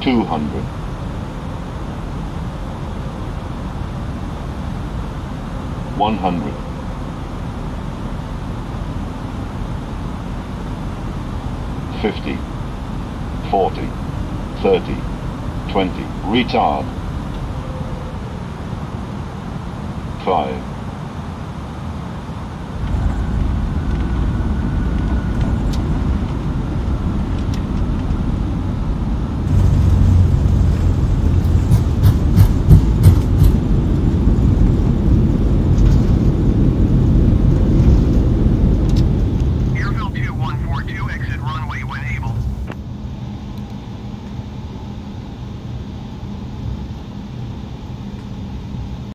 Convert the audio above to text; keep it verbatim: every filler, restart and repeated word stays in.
two hundred, one hundred, fifty, forty, thirty, twenty, retard, five,